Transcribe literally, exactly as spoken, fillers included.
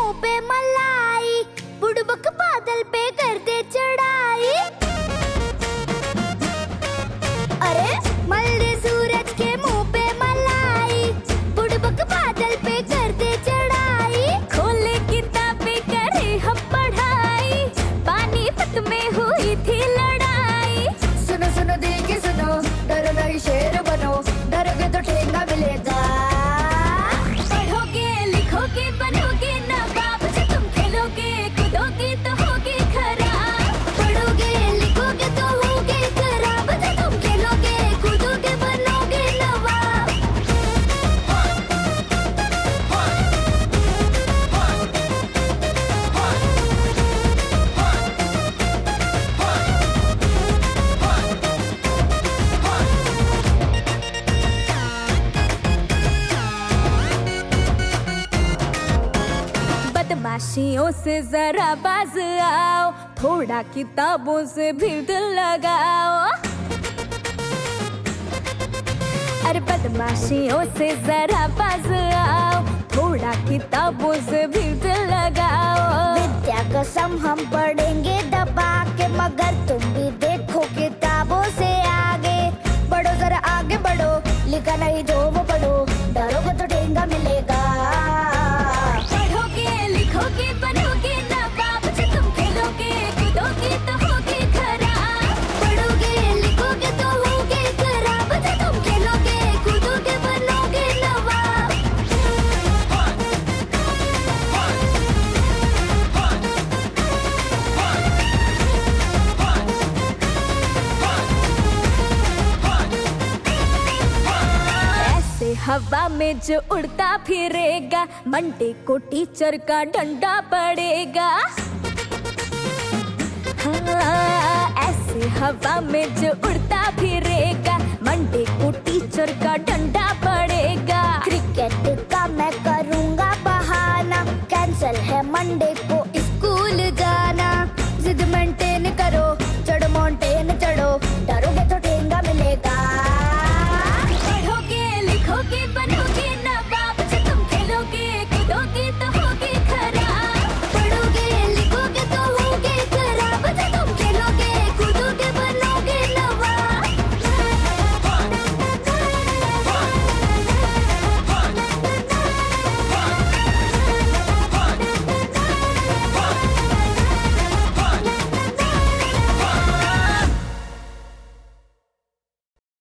मुंह पे मलाई, बुड़बक बादल पे कर दे चढ़ाई। अरे मल दे सूरज के मुंह पे मलाई, बुड़बक बादल पे कर दे चढ़ाई। खोले किताबें करे हम पढ़ाई, पानीपत में हुई थी लड़ाई। सुनो सुनो दिल की सुनो, डरो नहीं शेर बनो, डरोगे तो ठेंगा मिलेगा। पढ़ोगे लिखोगे बनोगे नवाब, जो तुम खेलोगे कूदोगे तो होगे खराब। पढ़ोगे लिखोगे तो होगे खराब, जो तुम खेलोगे कूदोगे बनोगे नवाब। बदमाशियों से जरा बाज आओ, थोड़ा किताबों से भी दिल लगाओ। अरे बदमाशियों से जरा बाज आओ, थोड़ा किताबों से भी दिल लगाओ। विद्या कसम हम पढ़ेंगे दबा के, मगर तुम भी देखो किताबों से आगे। बढ़ो जरा आगे बढ़ो, लिखा नहीं जो वो पढ़ो, डरोगे तो ठेंगा मिलेगा। पढ़ोगे लिखोगे बनोगे नवाब, जो तुम खेलोगे कूदोगे तो होगे खराब। पढ़ोगे लिखोगे तो होगे खराब, जो तुम खेलोगे कूदोगे बनोगे नवाब। ऐसे हवा में जो उड़ता फिरेगा, मंडे को टीचर का डंडा पड़ेगा। हाँ, ऐसे हवा में जो उड़ता फिरेगा, मंडे को टीचर का डंडा पड़ेगा। क्रिकेट का मैं करूंगा बहाना, कैंसल है मंडे को स्कूल जाना। जिद मेंटेन करो,